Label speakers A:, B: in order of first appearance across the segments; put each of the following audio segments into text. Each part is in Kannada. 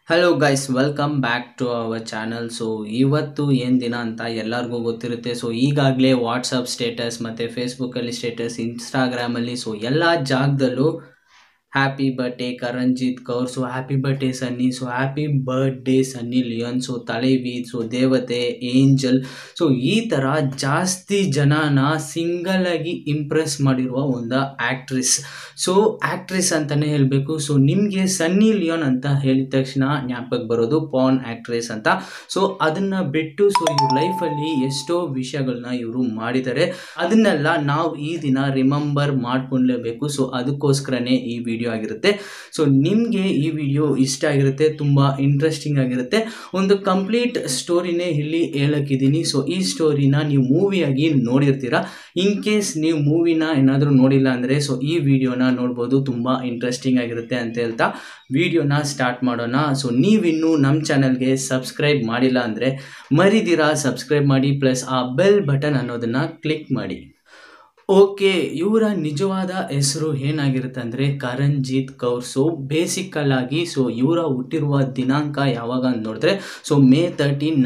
A: Hello guys, welcome back to our channel. So ಇವತ್ತು ಏನು ದಿನ ಅಂತ ಎಲ್ಲರಿಗೂ ಗೊತ್ತಿರುತ್ತೆ. ಸೊ ಈಗಾಗಲೇ ವಾಟ್ಸಪ್ ಸ್ಟೇಟಸ್ ಮತ್ತು ಫೇಸ್ಬುಕ್ಕಲ್ಲಿ ಸ್ಟೇಟಸ್, ಇನ್ಸ್ಟಾಗ್ರಾಮಲ್ಲಿ, ಸೊ ಎಲ್ಲ ಜಾಗದಲ್ಲೂ happy birthday Karanjit Kaur, so happy birthday Sunny, so happy birthday Sunny Leone, so Thalaivi, so ದೇವತೆ, ಏಂಜಲ್, ಸೊ ಈ ಥರ ಜಾಸ್ತಿ ಜನನ ಸಿಂಗಲ್ ಆಗಿ ಇಂಪ್ರೆಸ್ ಮಾಡಿರುವ ಒಂದು ಆ್ಯಕ್ಟ್ರೆಸ್. ಸೊ ಆ್ಯಕ್ಟ್ರೆಸ್ ಅಂತಲೇ ಹೇಳಬೇಕು. ಸೊ ನಿಮಗೆ ಸನ್ನಿ ಲಿಯೋನ್ ಅಂತ ಹೇಳಿದ ತಕ್ಷಣ ಜ್ಞಾಪಕಕ್ಕೆ ಬರೋದು ಪಾರ್ನ್ ಆ್ಯಕ್ಟ್ರೆಸ್ ಅಂತ. ಸೊ ಅದನ್ನು ಬಿಟ್ಟು ಸೊ ಇವ್ರ ಲೈಫಲ್ಲಿ ಎಷ್ಟೋ ವಿಷಯಗಳನ್ನ ಇವರು ಮಾಡಿದ್ದಾರೆ. ಅದನ್ನೆಲ್ಲ ನಾವು ಈ ದಿನ ರಿಮೆಂಬರ್ ಮಾಡ್ಕೊಳ್ಳೇಬೇಕು. ಸೊ ಅದಕ್ಕೋಸ್ಕರನೇ ಈ ವಿಡಿಯೋ ಆಗಿರುತ್ತೆ. ಸೊ ನಿಮಗೆ ಈ ವಿಡಿಯೋ ಇಷ್ಟ ಆಗಿರುತ್ತೆ, ತುಂಬ ಇಂಟ್ರೆಸ್ಟಿಂಗ್ ಆಗಿರುತ್ತೆ. ಒಂದು ಕಂಪ್ಲೀಟ್ ಸ್ಟೋರಿನೇ ಇಲ್ಲಿ ಹೇಳಕ್ಕಿದ್ದೀನಿ. ಸೊ ಈ ಸ್ಟೋರಿನ ನೀವು ಮೂವಿಯಾಗಿ ನೋಡಿರ್ತೀರಾ. ಇನ್ ಕೇಸ್ ನೀವು ಮೂವಿನ ಏನಾದರೂ ನೋಡಿಲ್ಲ ಅಂದರೆ ಸೊ ಈ ವಿಡಿಯೋನ ನೋಡ್ಬೋದು, ತುಂಬ ಇಂಟ್ರೆಸ್ಟಿಂಗ್ ಆಗಿರುತ್ತೆ ಅಂತ ಹೇಳ್ತಾ ವಿಡಿಯೋನ ಸ್ಟಾರ್ಟ್ ಮಾಡೋಣ. ಸೊ ನೀವಿನ್ನೂ ನಮ್ಮ ಚಾನಲ್ಗೆ ಸಬ್ಸ್ಕ್ರೈಬ್ ಮಾಡಿಲ್ಲ ಅಂದರೆ ಮರಿದಿರಾ ಸಬ್ಸ್ಕ್ರೈಬ್ ಮಾಡಿ, ಪ್ಲಸ್ ಆ ಬೆಲ್ ಬಟನ್ ಅನ್ನೋದನ್ನು ಕ್ಲಿಕ್ ಮಾಡಿ. ಓಕೆ, ಇವರ ನಿಜವಾದ ಹೆಸರು ಏನಾಗಿರುತ್ತೆ ಅಂದರೆ ಕರಣಜಿತ್ ಕೌರ್. ಸೊ ಬೇಸಿಕಲ್ ಆಗಿ ಸೊ ಇವರ ಹುಟ್ಟಿರುವ ದಿನಾಂಕ ಯಾವಾಗ ಅಂತ ನೋಡಿದ್ರೆ ಸೊ May 13,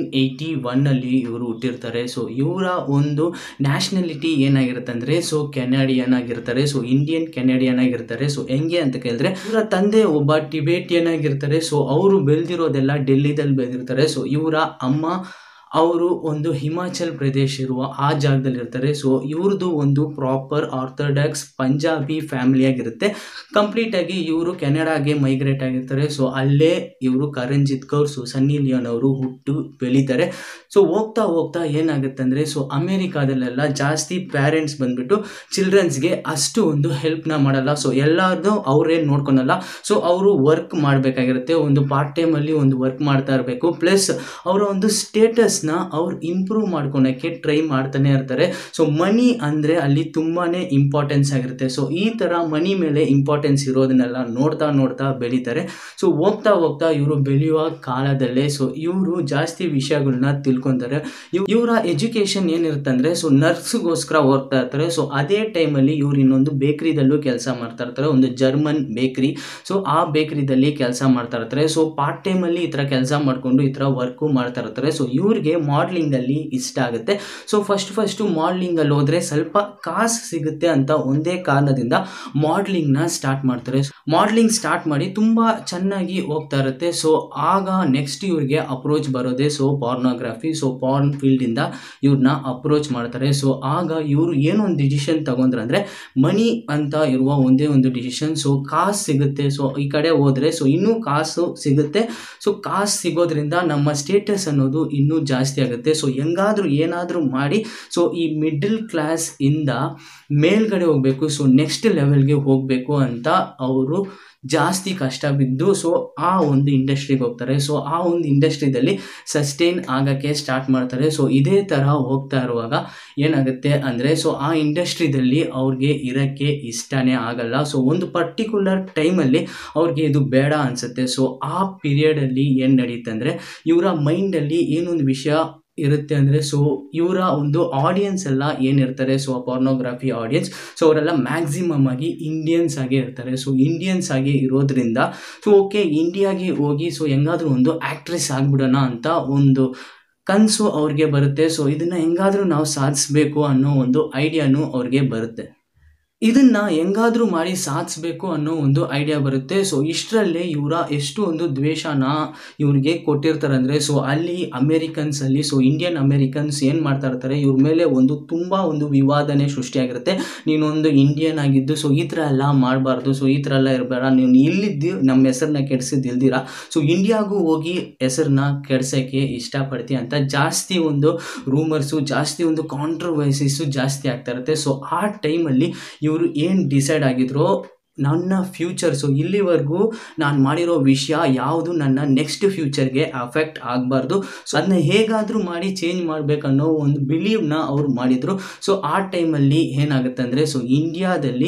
A: 1981 ಇವರು ಹುಟ್ಟಿರ್ತಾರೆ. ಸೊ ಇವರ ಒಂದು ನ್ಯಾಷನಾಲಿಟಿ ಏನಾಗಿರುತ್ತೆ ಅಂದರೆ ಸೊ ಕೆನಡಿಯನ್ ಆಗಿರ್ತಾರೆ. ಸೊ ಇಂಡಿಯನ್ ಕೆನಡಿಯನ್ ಆಗಿರ್ತಾರೆ. ಸೊ ಹೆಂಗೆ ಅಂತ ಕೇಳಿದ್ರೆ ಇವರ ತಂದೆ ಒಬ್ಬ ಟಿಬೇಟಿಯನ್ ಆಗಿರ್ತಾರೆ. ಸೊ ಅವರು ಬೆಳೆದಿರೋದೆಲ್ಲ ಡೆಲ್ಲಿದಲ್ಲಿ ಬೆಳೆದಿರ್ತಾರೆ. ಸೊ ಇವರ ಅಮ್ಮ ಅವರು ಒಂದು ಹಿಮಾಚಲ್ ಪ್ರದೇಶ ಇರುವ ಆ ಜಾಗದಲ್ಲಿ ಇರ್ತಾರೆ. ಸೊ ಇವ್ರದ್ದು ಒಂದು ಪ್ರಾಪರ್ ಆರ್ಥೋಡಾಕ್ಸ್ ಪಂಜಾಬಿ ಫ್ಯಾಮಿಲಿ ಆಗಿರುತ್ತೆ. ಕಂಪ್ಲೀಟಾಗಿ ಇವರು ಕೆನಡಾಗೆ ಮೈಗ್ರೇಟ್ ಆಗಿರ್ತಾರೆ. ಸೊ ಅಲ್ಲೇ ಇವರು Karanjit Kaur, so Sunny Leone ಅವರು ಹುಟ್ಟು ಬೆಳೀತಾರೆ. ಸೊ ಹೋಗ್ತಾ ಹೋಗ್ತಾ ಏನಾಗುತ್ತೆ ಅಂದರೆ ಸೊ ಅಮೇರಿಕಾದಲ್ಲೆಲ್ಲ ಜಾಸ್ತಿ ಪೇರೆಂಟ್ಸ್ ಬಂದ್ಬಿಟ್ಟು ಚಿಲ್ಡ್ರನ್ಸ್ಗೆ ಅಷ್ಟು ಒಂದು ಹೆಲ್ಪ್ನ ಮಾಡಲ್ಲ. ಸೊ ಎಲ್ಲಾರ್ದು ಅವ್ರೇನು ನೋಡ್ಕೊಳಲ್ಲ. ಸೊ ಅವರು ವರ್ಕ್ ಮಾಡಬೇಕಾಗಿರುತ್ತೆ. ಒಂದು ಪಾರ್ಟ್ ಟೈಮಲ್ಲಿ ಒಂದು ವರ್ಕ್ ಮಾಡ್ತಾ ಇರಬೇಕು. ಪ್ಲಸ್ ಅವರ ಒಂದು ಸ್ಟೇಟಸ್ ಅವ್ರು ಇಂಪ್ರೂವ್ ಮಾಡ್ಕೊಳಕ್ಕೆ ಟ್ರೈ ಮಾಡ್ತಾನೆ ಇರ್ತಾರೆ. ಸೊ ಮನಿ ಅಂದರೆ ಅಲ್ಲಿ ತುಂಬಾನೇ ಇಂಪಾರ್ಟೆನ್ಸ್ ಆಗಿರುತ್ತೆ. ಸೊ ಈ ಥರ ಮನಿ ಮೇಲೆ ಇಂಪಾರ್ಟೆನ್ಸ್ ಇರೋದನ್ನೆಲ್ಲ ನೋಡ್ತಾ ನೋಡ್ತಾ ಬೆಳೀತಾರೆ. ಸೊ ಹೋಗ್ತಾ ಹೋಗ್ತಾ ಇವರು ಬೆಳೆಯುವ ಕಾಲದಲ್ಲೇ ಸೊ ಇವರು ಜಾಸ್ತಿ ವಿಷಯಗಳನ್ನ ತಿಳ್ಕೊತಾರೆ. ಇವರ ಎಜುಕೇಶನ್ ಏನಿರುತ್ತೆ ಅಂದರೆ ಸೊ ನರ್ಸ್ಗೋಸ್ಕರ ಹೋಗ್ತಾ ಇರ್ತಾರೆ. ಸೊ ಅದೇ ಟೈಮಲ್ಲಿ ಇವ್ರು ಇನ್ನೊಂದು ಬೇಕ್ರಿದಲ್ಲೂ ಕೆಲಸ ಮಾಡ್ತಾ ಇರ್ತಾರೆ, ಒಂದು ಜರ್ಮನ್ ಬೇಕ್ರಿ. ಸೊ ಆ ಬೇಕ್ರಿದಲ್ಲಿ ಕೆಲಸ ಮಾಡ್ತಾ ಇರ್ತಾರೆ. ಸೊ ಪಾರ್ಟ್ ಟೈಮಲ್ಲಿ ಈ ಥರ ಕೆಲಸ ಮಾಡಿಕೊಂಡು ಈ ಥರ ವರ್ಕು ಮಾಡ್ತಾ ಇರ್ತಾರೆ. ಸೊ ಇವ್ರಿಗೆ ಮಾಡಲಿಂಗಲ್ಲಿ ಇಷ್ಟ ಆಗುತ್ತೆ. ಸೊ ಫಸ್ಟ್ ಮಾಡಲಿಂಗಲ್ಲಿ ಹೋದರೆ ಸ್ವಲ್ಪ ಕಾಸು ಸಿಗುತ್ತೆ ಅಂತ ಒಂದೇ ಕಾರಣದಿಂದ ಮಾಡಲಿಂಗ್ನ ಸ್ಟಾರ್ಟ್ ಮಾಡ್ತಾರೆ. ಮಾಡಲಿಂಗ್ ಸ್ಟಾರ್ಟ್ ಮಾಡಿ ತುಂಬ ಚೆನ್ನಾಗಿ ಹೋಗ್ತಾ ಇರುತ್ತೆ. ಸೊ ಆಗ ನೆಕ್ಸ್ಟ್ ಇವ್ರಿಗೆ ಅಪ್ರೋಚ್ ಬರೋದೇ ಸೊ ಪಾರ್ನೋಗ್ರಫಿ. ಸೊ ಪಾರ್ನ್ ಫೀಲ್ಡಿಂದ ಇವ್ರನ್ನ ಅಪ್ರೋಚ್ ಮಾಡ್ತಾರೆ. ಸೊ ಆಗ ಇವರು ಏನೊಂದು ಡಿಸಿಷನ್ ತಗೊಂಡ್ರೆ ಅಂದರೆ ಮನಿ ಅಂತ ಇರುವ ಒಂದೇ ಒಂದು ಡಿಸಿಷನ್. ಸೊ ಕಾಸು ಸಿಗುತ್ತೆ. ಸೊ ಈ ಕಡೆ ಹೋದರೆ ಸೊ ಇನ್ನೂ ಕಾಸು ಸಿಗುತ್ತೆ. ಸೊ ಕಾಸು ಸಿಗೋದ್ರಿಂದ ನಮ್ಮ ಸ್ಟೇಟಸ್ ಅನ್ನೋದು ಇನ್ನೂ ಜಾಸ್ತಿ ಆಗುತ್ತೆ. ಸೊ ಹೆಂಗಾದರೂ ಏನಾದರೂ ಮಾಡಿ ಸೊ ಈ ಮಿಡ್ಲ್ ಕ್ಲಾಸ್ ಇಂದ ಮೇಲ್ಗಡೆ ಹೋಗಬೇಕು, ಸೊ ನೆಕ್ಸ್ಟ್ ಲೆವೆಲ್ಗೆ ಹೋಗಬೇಕು ಅಂತ ಅವರು ಜಾಸ್ತಿ ಕಷ್ಟ ಬಿದ್ದು ಸೊ ಆ ಒಂದು ಇಂಡಸ್ಟ್ರಿಗೆ ಹೋಗ್ತಾರೆ. ಸೊ ಆ ಒಂದು ಇಂಡಸ್ಟ್ರಿದಲ್ಲಿ ಸಸ್ಟೈನ್ ಆಗೋಕ್ಕೆ ಸ್ಟಾರ್ಟ್ ಮಾಡ್ತಾರೆ. ಸೊ ಇದೇ ಥರ ಹೋಗ್ತಾ ಇರುವಾಗ ಏನಾಗುತ್ತೆ ಅಂದರೆ ಸೊ ಆ ಇಂಡಸ್ಟ್ರಿದಲ್ಲಿ ಅವ್ರಿಗೆ ಇರೋಕ್ಕೆ ಇಷ್ಟನೇ ಆಗಲ್ಲ. ಸೊ ಒಂದು ಪರ್ಟಿಕ್ಯುಲರ್ ಟೈಮಲ್ಲಿ ಅವ್ರಿಗೆ ಇದು ಬೇಡ ಅನಿಸುತ್ತೆ. ಸೊ ಆ ಪೀರಿಯಡಲ್ಲಿ ಏನು ನಡೀತೆ ಅಂದರೆ ಇವರ ಮೈಂಡಲ್ಲಿ ಏನೊಂದು ವಿಷಯ ಇರುತ್ತೆ ಅಂದರೆ ಸೊ ಇವರ ಒಂದು ಆಡಿಯನ್ಸ್ ಎಲ್ಲ ಏನಿರ್ತಾರೆ ಸೊ ಪಾರ್ನೋಗ್ರಫಿ ಆಡಿಯನ್ಸ್, ಸೊ ಅವರೆಲ್ಲ ಮ್ಯಾಕ್ಸಿಮಮ್ ಆಗಿ ಇಂಡಿಯನ್ಸ್ ಆಗೇ ಇರ್ತಾರೆ. ಸೊ ಇಂಡಿಯನ್ಸ್ ಆಗಿ ಇರೋದ್ರಿಂದ ಸೊ ಓಕೆ ಇಂಡಿಯಾಗೆ ಹೋಗಿ ಸೊ ಹೆಂಗಾದರೂ ಒಂದು ಆ್ಯಕ್ಟ್ರೆಸ್ ಆಗಿಬಿಡೋಣ ಅಂತ ಒಂದು ಕನಸು ಅವ್ರಿಗೆ ಬರುತ್ತೆ. ಸೊ ಇದನ್ನು ಹೆಂಗಾದರೂ ನಾವು ಸಾಧಿಸಬೇಕು ಅನ್ನೋ ಒಂದು ಐಡಿಯಾನು ಅವ್ರಿಗೆ ಬರುತ್ತೆ. ಇದನ್ನು ಹೆಂಗಾದರೂ ಮಾಡಿ ಸಾಧಿಸಬೇಕು ಅನ್ನೋ ಒಂದು ಐಡಿಯಾ ಬರುತ್ತೆ. ಸೊ ಇಷ್ಟರಲ್ಲೇ ಇವರ ಎಷ್ಟು ಒಂದು ದ್ವೇಷನ ಇವ್ರಿಗೆ ಕೊಟ್ಟಿರ್ತಾರೆ ಅಂದರೆ ಸೊ ಅಲ್ಲಿ ಅಮೇರಿಕನ್ಸಲ್ಲಿ ಸೊ ಇಂಡಿಯನ್ ಅಮೇರಿಕನ್ಸ್ ಏನು ಮಾಡ್ತಾ ಇರ್ತಾರೆ ಇವ್ರ ಮೇಲೆ ಒಂದು ತುಂಬ ಒಂದು ವಿವಾದನೆ ಸೃಷ್ಟಿಯಾಗಿರುತ್ತೆ. ನೀನೊಂದು ಇಂಡಿಯನ್ ಆಗಿದ್ದು ಸೊ ಈ ಥರ ಎಲ್ಲ ಮಾಡಬಾರ್ದು, ಸೊ ಈ ಥರ ಎಲ್ಲ ಇರಬೇಡ, ನೀನು ಇಲ್ಲಿದ್ದು ನಮ್ಮ ಹೆಸರನ್ನ ಕೆಡಿಸಿದ್ದಿಲ್ದಿರ ಸೊ ಇಂಡಿಯಾಗೂ ಹೋಗಿ ಹೆಸರನ್ನ ಕೆಡ್ಸೋಕ್ಕೆ ಇಷ್ಟಪಡ್ತೀಯ ಅಂತ ಜಾಸ್ತಿ ಒಂದು ರೂಮರ್ಸು, ಜಾಸ್ತಿ ಒಂದು ಕಾಂಟ್ರವರ್ಸೀಸು ಜಾಸ್ತಿ ಆಗ್ತಾ ಇರುತ್ತೆ. ಸೊ ಆ ಟೈಮಲ್ಲಿ ಇವರು ಏನು ಡಿಸೈಡ್ ಆಗಿದ್ರು, ನನ್ನ ಫ್ಯೂಚರ್ಸು ಇಲ್ಲಿವರೆಗೂ ನಾನು ಮಾಡಿರೋ ವಿಷಯ ಯಾವುದು ನನ್ನ ನೆಕ್ಸ್ಟ್ ಫ್ಯೂಚರ್ಗೆ ಅಫೆಕ್ಟ್ ಆಗಬಾರ್ದು, ಸೊ ಅದನ್ನ ಹೇಗಾದರೂ ಮಾಡಿ ಚೇಂಜ್ ಮಾಡಬೇಕನ್ನೋ ಒಂದು ಬಿಲೀವ್ನ ಅವ್ರು ಮಾಡಿದರು. ಸೊ ಆ ಟೈಮಲ್ಲಿ ಏನಾಗುತ್ತೆ ಅಂದರೆ ಸೊ ಇಂಡಿಯಾದಲ್ಲಿ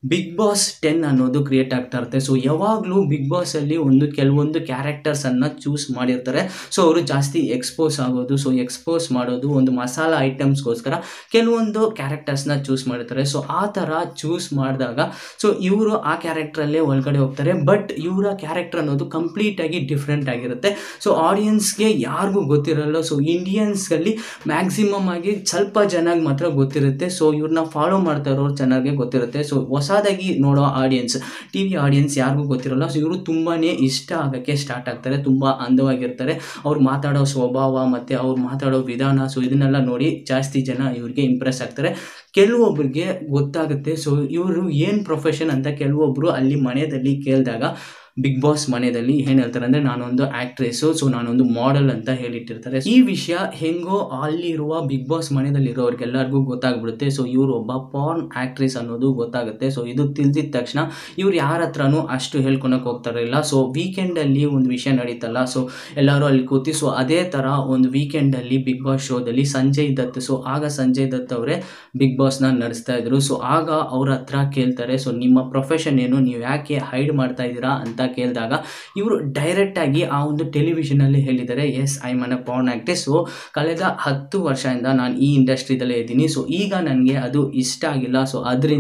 A: ಬಿಗ್ ಬಾಸ್ 10 ಅನ್ನೋದು ಕ್ರಿಯೇಟ್ ಆಗ್ತಾ ಇರುತ್ತೆ. ಸೊ ಯಾವಾಗಲೂ ಬಿಗ್ ಬಾಸಲ್ಲಿ ಕೆಲವೊಂದು ಕ್ಯಾರೆಕ್ಟರ್ಸನ್ನು ಚೂಸ್ ಮಾಡಿರ್ತಾರೆ. ಸೊ ಅವರು ಜಾಸ್ತಿ ಎಕ್ಸ್ಪೋಸ್ ಆಗೋದು, ಸೊ ಎಕ್ಸ್ಪೋಸ್ ಮಾಡೋದು, ಒಂದು ಮಸಾಲ ಐಟಮ್ಸ್ಗೋಸ್ಕರ ಕೆಲವೊಂದು ಕ್ಯಾರೆಕ್ಟರ್ಸ್ನ ಚೂಸ್ ಮಾಡಿರ್ತಾರೆ. ಸೊ ಆ ಥರ ಚೂಸ್ ಮಾಡಿದಾಗ ಸೊ ಇವರು ಆ ಕ್ಯಾರೆಕ್ಟ್ರಲ್ಲೇ ಒಳಗಡೆ ಹೋಗ್ತಾರೆ. ಬಟ್ ಇವರ ಕ್ಯಾರೆಕ್ಟರ್ ಅನ್ನೋದು ಕಂಪ್ಲೀಟಾಗಿ ಡಿಫ್ರೆಂಟ್ ಆಗಿರುತ್ತೆ. ಸೊ ಆಡಿಯನ್ಸ್ಗೆ ಯಾರಿಗೂ ಗೊತ್ತಿರಲ್ಲ. ಸೊ ಇಂಡಿಯನ್ಸ್ಗಳಲ್ಲಿ ಮ್ಯಾಕ್ಸಿಮಮ್ ಆಗಿ ಸ್ವಲ್ಪ ಜನಕ್ಕೆ ಮಾತ್ರ ಗೊತ್ತಿರುತ್ತೆ. ಸೊ ಇವ್ರನ್ನ ಫಾಲೋ ಮಾಡ್ತಾ ಇರೋರು ಚೆನ್ನಾಗಿ ಗೊತ್ತಿರುತ್ತೆ. ಸೊ ಹೊಸದಾಗಿ ನೋಡೋ ಆಡಿಯನ್ಸ್, ಟಿ ವಿ ಆಡಿಯನ್ಸ್ ಯಾರಿಗೂ ಗೊತ್ತಿರೋಲ್ಲ. ಸೊ ಇವರು ತುಂಬಾ ಇಷ್ಟ ಆಗೋಕ್ಕೆ ಸ್ಟಾರ್ಟ್ ಆಗ್ತಾರೆ. ತುಂಬ ಅಂದವಾಗಿರ್ತಾರೆ. ಅವ್ರು ಮಾತಾಡೋ ಸ್ವಭಾವ ಮತ್ತು ಅವ್ರು ಮಾತಾಡೋ ವಿಧಾನ, ಸೊ ಇದನ್ನೆಲ್ಲ ನೋಡಿ ಜಾಸ್ತಿ ಜನ ಇವ್ರಿಗೆ ಇಂಪ್ರೆಸ್ ಆಗ್ತಾರೆ. ಕೆಲವೊಬ್ಬರಿಗೆ ಗೊತ್ತಾಗುತ್ತೆ ಸೊ ಇವರು ಏನು ಪ್ರೊಫೆಷನ್ ಅಂತ. ಕೆಲವೊಬ್ಬರು ಅಲ್ಲಿ ಮನೆಯಲ್ಲಿ ಕೇಳಿದಾಗ ಬಿಗ್ ಬಾಸ್ ಮನೆಯಲ್ಲಿ ಏನು ಹೇಳ್ತಾರೆ ಅಂದರೆ, ನಾನೊಂದು ಆ್ಯಕ್ಟ್ರೆಸ್ಸು, ಸೊ ನಾನೊಂದು ಮಾಡೆಲ್ ಅಂತ ಹೇಳಿಟ್ಟಿರ್ತಾರೆ. ಈ ವಿಷಯ ಹೆಂಗೋ ಅಲ್ಲಿರುವ ಬಿಗ್ ಬಾಸ್ ಮನೆಯಲ್ಲಿರೋರಿಗೆಲ್ಲರಿಗೂ ಗೊತ್ತಾಗ್ಬಿಡುತ್ತೆ. ಸೊ ಇವರು ಒಬ್ಬ ಪಾರ್ನ್ ಆ್ಯಕ್ಟ್ರೆಸ್ ಅನ್ನೋದು ಗೊತ್ತಾಗುತ್ತೆ. ಸೊ ಇದು ತಿಳಿದಿದ ತಕ್ಷಣ ಇವ್ರು ಯಾರ ಹತ್ರನೂ ಅಷ್ಟು ಹೇಳ್ಕೊಳಕ್ಕೆ ಹೋಗ್ತಾರಿಲ್ಲ. ಸೊ ವೀಕೆಂಡಲ್ಲಿ ಒಂದು ವಿಷಯ ನಡೀತಲ್ಲ, ಸೊ ಎಲ್ಲರೂ ಅಲ್ಲಿ ಕೂತಿ, ಸೊ ಅದೇ ಥರ ಒಂದು ವೀಕೆಂಡಲ್ಲಿ ಬಿಗ್ ಬಾಸ್ ಶೋದಲ್ಲಿ ಸಂಜಯ್ ದತ್, ಸೊ ಆಗ ಸಂಜಯ್ ದತ್ ಅವರೇ ಬಿಗ್ ಬಾಸ್ನ ನಡೆಸ್ತಾ ಇದ್ರು. ಸೊ ಆಗ ಅವ್ರ ಹತ್ರ ಕೇಳ್ತಾರೆ, ಸೊ ನಿಮ್ಮ ಪ್ರೊಫೆಷನ್ ಏನು, ನೀವು ಯಾಕೆ ಹೈಡ್ ಮಾಡ್ತಾ ಇದ್ದೀರಾ ಅಂತ ಕೇಳಿದಾಗ ಇವರು ಡೈರೆಕ್ಟಾಗಿ ಆ ಒಂದು ಟೆಲಿವಿಷನಲ್ಲಿ ಹೇಳಿದ್ದಾರೆ, yes I am a porn actress. So ಕಳೆದ 10 ವರ್ಷದಿಂದ ನಾನು ಈ ಇಂಡಸ್ಟ್ರಿದಲ್ಲೇ ಇದ್ದೀನಿ. ಸೊ ಈಗ ನನಗೆ ಅದು ಇಷ್ಟ ಆಗಿಲ್ಲ. ಸೊ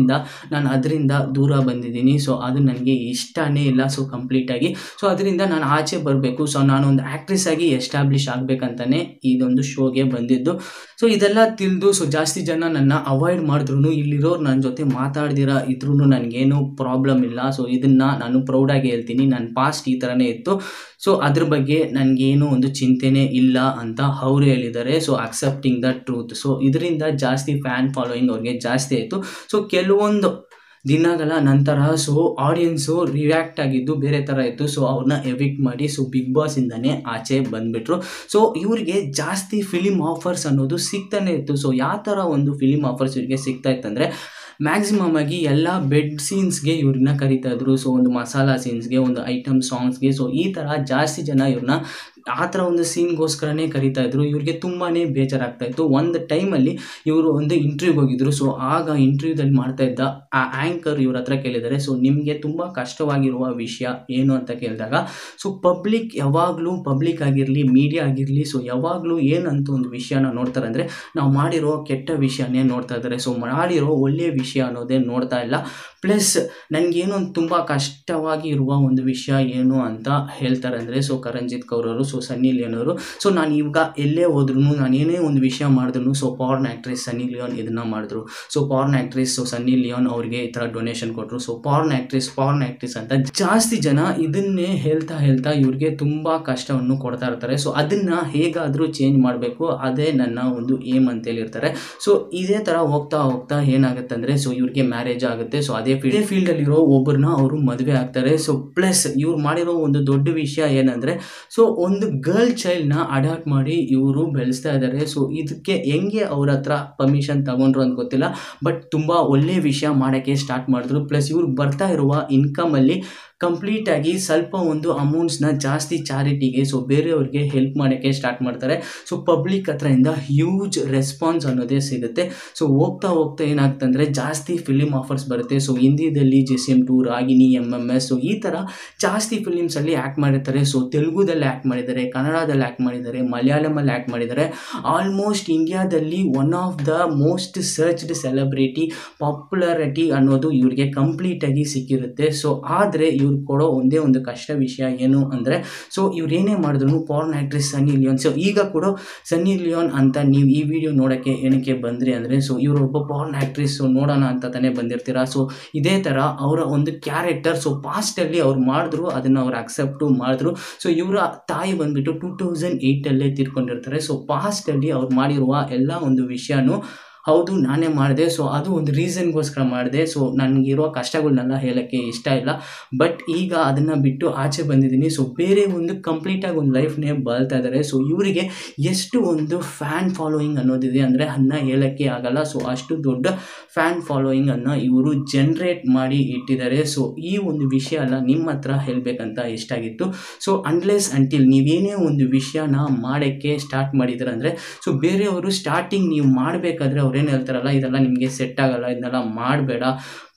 A: ಅದರಿಂದ ದೂರ ಬಂದಿದ್ದೀನಿ. ಸೊ ಅದು ನನಗೆ ಇಷ್ಟನೇ ಇಲ್ಲ. ಸೊ ಕಂಪ್ಲೀಟಾಗಿ ಸೊ ಅದರಿಂದ ನಾನು ಆಚೆ ಬರಬೇಕು. ಸೊ ನಾನೊಂದು ಆ್ಯಕ್ಟ್ರೆಸ್ ಆಗಿ ಎಸ್ಟಾಬ್ಲಿಷ್ ಆಗಬೇಕಂತಲೇ ಇದೊಂದು ಶೋಗೆ ಬಂದಿದ್ದು. ಸೊ ಇದೆಲ್ಲ ತಿಳಿದು ಸೊ ಜಾಸ್ತಿ ಜನ ನನ್ನ ಅವಾಯ್ಡ್ ಮಾಡಿದ್ರು, ಇಲ್ಲಿರೋರು ನನ್ನ ಜೊತೆ ಮಾತಾಡ್ದಿರ ಇದ್ರೂ ನನಗೇನು ಪ್ರಾಬ್ಲಮ್ ಇಲ್ಲ. ಸೊ ಇದನ್ನು ನಾನು ಪ್ರೌಡಾಗಿ ಹೇಳ್ತೀನಿ, ನನ್ನ ಪಾಸ್ಟ್ ಈ ಥರನೇ ಇತ್ತು. ಸೊ ಅದ್ರ ಬಗ್ಗೆ ನನಗೇನು ಒಂದು ಚಿಂತೆನೇ ಇಲ್ಲ ಅಂತ ಅವರು ಹೇಳಿದ್ದಾರೆ. So accepting the truth. So ಇದರಿಂದ ಜಾಸ್ತಿ ಫ್ಯಾನ್ ಫಾಲೋಯಿಂಗ್ ಅವ್ರಿಗೆ ಜಾಸ್ತಿ ಆಯಿತು. ಸೊ ಕೆಲವೊಂದು ದಿನಗಳ ನಂತರ ಸೊ ಆಡಿಯನ್ಸು ರಿಯಾಕ್ಟ್ ಆಗಿದ್ದು ಬೇರೆ ಥರ ಇತ್ತು. ಸೊ ಅವ್ರನ್ನ ಎವಿಕ್ಟ್ ಮಾಡಿ ಸೊ ಬಿಗ್ ಬಾಸಿಂದನೇ ಆಚೆ ಬಂದುಬಿಟ್ರು. ಸೊ ಇವರಿಗೆ ಜಾಸ್ತಿ ಫಿಲಿಮ್ ಆಫರ್ಸ್ ಅನ್ನೋದು ಸಿಗ್ತಾನೆ ಇತ್ತು. ಸೊ ಯಾವ ಥರ ಒಂದು ಫಿಲಿಮ್ ಆಫರ್ಸ್ ಇವರಿಗೆ ಸಿಗ್ತಾ ಇತ್ತಂದರೆ, ಮ್ಯಾಕ್ಸಿಮಮ್ ಆಗಿ ಎಲ್ಲ ಬೆಡ್ ಸೀನ್ಸ್ಗೆ ಇವ್ರನ್ನ ಕರೀತಾ ಇದ್ರು. ಸೊ ಒಂದು ಮಸಾಲಾ ಸೀನ್ಸ್ಗೆ, ಒಂದು ಐಟಮ್ ಸಾಂಗ್ಸ್ಗೆ, ಸೊ ಈ ಥರ ಜಾಸ್ತಿ ಜನ ಇವ್ರನ್ನ ಆ ಥರ ಒಂದು ಸೀನ್ಗೋಸ್ಕರನೇ ಕರೀತಾ ಇದ್ರು. ಇವ್ರಿಗೆ ತುಂಬಾ ಬೇಜಾರಾಗ್ತಾಯಿತ್ತು. ಒಂದು ಟೈಮಲ್ಲಿ ಇವರು ಒಂದು ಇಂಟರ್ವ್ಯೂಗೆ ಹೋಗಿದ್ರು. ಸೊ ಆಗ ಇಂಟರ್ವ್ಯೂದಲ್ಲಿ ಮಾಡ್ತಾ ಇದ್ದ ಆ ಆ್ಯಂಕರ್ ಇವ್ರ ಹತ್ರ ಕೇಳಿದ್ದಾರೆ, ಸೊ ನಿಮಗೆ ತುಂಬ ಕಷ್ಟವಾಗಿರುವ ವಿಷಯ ಏನು ಅಂತ ಕೇಳಿದಾಗ, ಸೊ ಯಾವಾಗಲೂ ಪಬ್ಲಿಕ್ ಆಗಿರಲಿ, ಮೀಡಿಯಾ ಆಗಿರಲಿ, ಸೊ ಯಾವಾಗಲೂ ಏನಂತ ಒಂದು ವಿಷಯನ ನೋಡ್ತಾರೆ ಅಂದರೆ, ನಾವು ಮಾಡಿರೋ ಕೆಟ್ಟ ವಿಷಯನೇ ನೋಡ್ತಾ ಇದ್ದಾರೆ. ಸೊ ಮಾಡಿರೋ ಒಳ್ಳೆಯ ವಿಷಯ ಅನ್ನೋದೇ ನೋಡ್ತಾ ಇಲ್ಲ. ಪ್ಲಸ್ ನನಗೇನು ತುಂಬ ಕಷ್ಟವಾಗಿ ಇರುವ ಒಂದು ವಿಷಯ ಏನು ಅಂತ ಹೇಳ್ತಾರೆ ಅಂದರೆ, ಸೊ ಕರಣಜಿತ್ ಕೌರ್ ಅವರು, ಸೊ ಸನ್ನಿ ಲಿಯೋನ್ ಅವರು, ಸೊ ನಾನು ಇವಾಗ ಎಲ್ಲೇ ಹೋದ್ರೂ, ನಾನು ಏನೇ ಒಂದು ವಿಷಯ ಮಾಡಿದ್ರು, so porn actress Sunny Leone ಇದನ್ನು ಮಾಡಿದ್ರು. So porn actress so Sunny Leone ಅವ್ರಿಗೆ ಈ ಥರ ಡೊನೇಷನ್ ಕೊಟ್ಟರು. ಸೊ ಪಾರ್ನ್ ಆ್ಯಕ್ಟ್ರೆಸ್ ಅಂತ ಜಾಸ್ತಿ ಜನ ಇದನ್ನೇ ಹೇಳ್ತಾ ಇವ್ರಿಗೆ ತುಂಬ ಕಷ್ಟವನ್ನು ಕೊಡ್ತಾ ಇರ್ತಾರೆ. ಸೊ ಅದನ್ನು ಹೇಗಾದರೂ ಚೇಂಜ್ ಮಾಡಬೇಕು, ಅದೇ ನನ್ನ ಒಂದು ಏಮ್ ಅಂತೇಳಿರ್ತಾರೆ. ಸೊ ಇದೇ ಥರ ಹೋಗ್ತಾ ಏನಾಗುತ್ತೆ ಅಂದರೆ, ಸೊ ಇವ್ರಿಗೆ ಮ್ಯಾರೇಜ್ ಆಗುತ್ತೆ. ಸೊ ಅದೇ ಫೀಲ್ಡಲ್ಲಿರೋ ಒಬ್ಬರನ್ನ ಅವರು ಮದುವೆ ಆಗ್ತಾರೆ. ಸೊ ಪ್ಲಸ್ ಇವ್ರು ಮಾಡಿರೋ ಒಂದು ದೊಡ್ಡ ವಿಷಯ ಏನಂದರೆ, ಸೊ ಒಂದು ಗರ್ಲ್ ಚೈಲ್ಡ್ನ ಅಡಾಪ್ಟ್ ಮಾಡಿ ಇವರು ಬೆಳೆಸ್ತಾ ಇದ್ದಾರೆ. ಸೊ ಇದಕ್ಕೆ ಹೆಂಗೆ ಅವ್ರ ಹತ್ರ ಪರ್ಮಿಷನ್ ತಗೊಂಡ್ರು ಅಂತ ಗೊತ್ತಿಲ್ಲ, ಬಟ್ ತುಂಬ ಒಳ್ಳೆಯ ವಿಷಯ ಮಾಡೋಕ್ಕೆ ಸ್ಟಾರ್ಟ್ ಮಾಡಿದ್ರು. ಪ್ಲಸ್ ಇವ್ರು ಬರ್ತಾ ಇರುವ ಇನ್ಕಮಲ್ಲಿ ಕಂಪ್ಲೀಟಾಗಿ ಸ್ವಲ್ಪ ಒಂದು ಅಮೌಂಟ್ಸ್ನ ಜಾಸ್ತಿ ಚಾರಿಟಿಗೆ, ಸೊ ಬೇರೆಯವ್ರಿಗೆ ಹೆಲ್ಪ್ ಮಾಡೋಕ್ಕೆ ಸ್ಟಾರ್ಟ್ ಮಾಡ್ತಾರೆ. ಸೊ ಪಬ್ಲಿಕ್ ಹತ್ರದಿಂದ ಹ್ಯೂಜ್ ರೆಸ್ಪಾನ್ಸ್ ಅನ್ನೋದೇ ಸಿಗುತ್ತೆ. ಸೊ ಹೋಗ್ತಾ ಏನಾಗ್ತದೆ ಅಂದರೆ, ಜಾಸ್ತಿ ಫಿಲಿಮ್ ಆಫರ್ಸ್ ಬರುತ್ತೆ. ಸೊ ಹಿಂದಿದಲ್ಲಿ JCM2, ರಾಗಿಣಿ, MMS, ಸೊ ಈ ಥರ ಜಾಸ್ತಿ ಫಿಲಿಮ್ಸಲ್ಲಿ ಆ್ಯಕ್ಟ್ ಮಾಡಿರ್ತಾರೆ. ಸೊ ತೆಲುಗುದಲ್ಲಿ ಆ್ಯಕ್ಟ್ ಮಾಡಿದ್ದಾರೆ, ಕನ್ನಡದಲ್ಲಿ ಆ್ಯಕ್ಟ್ ಮಾಡಿದ್ದಾರೆ, ಮಲಯಾಳಮಲ್ಲಿ ಆ್ಯಕ್ಟ್ ಮಾಡಿದ್ದಾರೆ. ಆಲ್ಮೋಸ್ಟ್ ಇಂಡಿಯಾದಲ್ಲಿ one of the most searched celebrity popularity ಅನ್ನೋದು ಇವ್ರಿಗೆ ಕಂಪ್ಲೀಟಾಗಿ ಸಿಕ್ಕಿರುತ್ತೆ. ಸೊ ಆದರೆ ಇವ್ರು ಕೊಡೋ ಒಂದೇ ಒಂದು ಕಷ್ಟ ವಿಷಯ ಏನು ಅಂದರೆ, ಸೊ ಇವ್ರು ಏನೇ ಮಾಡಿದ್ರು porn actress Sunny Leone. So ಈಗ ಕೂಡ ಸನ್ನಿ ಲಿಯೋನ್ ಅಂತ ನೀವು ಈ ವಿಡಿಯೋ ನೋಡೋಕ್ಕೆ ಏನಕ್ಕೆ ಬಂದ್ರಿ ಅಂದರೆ, ಸೊ ಇವರು ಒಬ್ಬ ಪಾರ್ನ್ ಆ್ಯಕ್ಟ್ರೆಸ್, ಸೊ ನೋಡೋಣ ಅಂತ ತಾನೇ ಬಂದಿರ್ತೀರಾ. ಸೊ ಇದೇ ಥರ ಅವರ ಒಂದು ಕ್ಯಾರೆಕ್ಟರ್ ಸೊ ಪಾಸ್ಟಲ್ಲಿ ಅವ್ರು ಮಾಡಿದ್ರು, ಅದನ್ನು ಅವ್ರು ಅಕ್ಸೆಪ್ಟು ಮಾಡಿದ್ರು. ಸೊ ಇವರ ತಾಯಿ ಬಂದುಬಿಟ್ಟು 2008 ತೀರ್ಕೊಂಡಿರ್ತಾರೆ. ಸೊ ಪಾಸ್ಟಲ್ಲಿ ಅವ್ರು ಮಾಡಿರುವ ಎಲ್ಲ ಒಂದು ವಿಷಯನೂ ಹೌದು ನಾನೇ ಮಾಡಿದೆ. ಸೊ ಅದು ಒಂದು ರೀಸನ್ಗೋಸ್ಕರ ಮಾಡಿದೆ. ಸೊ ನನಗಿರೋ ಕಷ್ಟಗಳನ್ನೆಲ್ಲ ಹೇಳೋಕ್ಕೆ ಇಷ್ಟ ಇಲ್ಲ, ಬಟ್ ಈಗ ಅದನ್ನು ಬಿಟ್ಟು ಆಚೆ ಬಂದಿದ್ದೀನಿ. ಸೊ ಬೇರೆ ಒಂದು ಕಂಪ್ಲೀಟಾಗಿ ಒಂದು ಲೈಫ್ನೇ ಬಾಳ್ತಾ ಇದ್ದಾರೆ. ಸೊ ಇವರಿಗೆ ಎಷ್ಟು ಒಂದು ಫ್ಯಾನ್ ಫಾಲೋಯಿಂಗ್ ಅನ್ನೋದಿದೆ ಅಂದರೆ ಅದನ್ನ ಹೇಳೋಕ್ಕೆ ಆಗಲ್ಲ. ಸೊ ಅಷ್ಟು ದೊಡ್ಡ ಫ್ಯಾನ್ ಫಾಲೋಯಿಂಗನ್ನು ಇವರು ಜನ್ರೇಟ್ ಮಾಡಿ ಇಟ್ಟಿದ್ದಾರೆ. ಸೊ ಈ ಒಂದು ವಿಷಯ ಎಲ್ಲ ನಿಮ್ಮ ಹತ್ರ ಹೇಳಬೇಕಂತ ಇಷ್ಟ ಆಗಿತ್ತು. ಸೊ ಅನ್ಲೆಸ್ ಅಂಟಿಲ್ ನೀವೇನೇ ಒಂದು ವಿಷಯನ ಮಾಡೋಕ್ಕೆ ಸ್ಟಾರ್ಟ್ ಮಾಡಿದ್ರೆ ಅಂದರೆ, ಸೊ ಬೇರೆಯವರು ಸ್ಟಾರ್ಟಿಂಗ್ ನೀವು ಮಾಡಬೇಕಾದ್ರೆ ಅವ್ರೇನು ಹೇಳ್ತಾರಲ್ಲ, ಇದೆಲ್ಲ ನಿಮಗೆ ಸೆಟ್ ಆಗಲ್ಲ, ಇದನ್ನೆಲ್ಲ ಮಾಡಬೇಡ,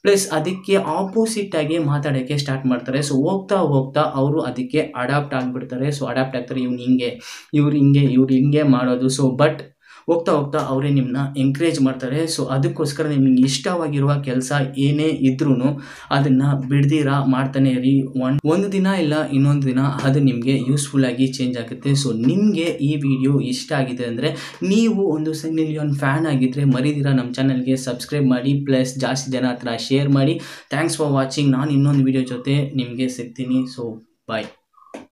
A: ಪ್ಲಸ್ ಅದಕ್ಕೆ ಆಪೋಸಿಟ್ ಆಗಿ ಮಾತಾಡೋಕ್ಕೆ ಸ್ಟಾರ್ಟ್ ಮಾಡ್ತಾರೆ. ಸೊ ಹೋಗ್ತಾ ಹೋಗ್ತಾ ಅವರು ಅದಕ್ಕೆ ಅಡಾಪ್ಟ್ ಆಗಿಬಿಡ್ತಾರೆ. ಸೊ ಅಡಾಪ್ಟ್ ಆಗ್ತಾರೆ, ಇವ್ರು ಹಿಂಗೆ ಮಾಡೋದು. ಸೊ ಬಟ್ ಹೋಗ್ತಾ ಹೋಗ್ತಾ ಅವರೇ ನಿಮ್ಮನ್ನ ಎಂಕರೇಜ್ ಮಾಡ್ತಾರೆ. ಸೊ ಅದಕ್ಕೋಸ್ಕರ ನಿಮಗೆ ಇಷ್ಟವಾಗಿರುವ ಕೆಲಸ ಏನೇ ಇದ್ರೂ ಅದನ್ನು ಬಿಡ್ದಿರಾ ಮಾಡ್ತಾನೆ ಇರಿ. ಒಂದು ದಿನ ಇಲ್ಲ ಇನ್ನೊಂದು ದಿನ ಅದು ನಿಮಗೆ ಯೂಸ್ಫುಲ್ಲಾಗಿ ಚೇಂಜ್ ಆಗುತ್ತೆ. ಸೊ ನಿಮಗೆ ಈ ವಿಡಿಯೋ ಇಷ್ಟ ಆಗಿದೆ ಅಂದರೆ ನೀವು ಒಂದು ಸಣ್ಣ ಫ್ಯಾನ್ ಆಗಿದ್ದರೆ ಮರಿದಿರ ನಮ್ಮ ಚಾನಲ್ಗೆ ಸಬ್ಸ್ಕ್ರೈಬ್ ಮಾಡಿ, ಪ್ಲಸ್ ಜಾಸ್ತಿ ಜನ ಹತ್ರ ಶೇರ್ ಮಾಡಿ. Thanks for watching. ನಾನು ಇನ್ನೊಂದು ವಿಡಿಯೋ ಜೊತೆ ನಿಮಗೆ ಸಿಗ್ತೀನಿ. ಸೊ ಬಾಯ್.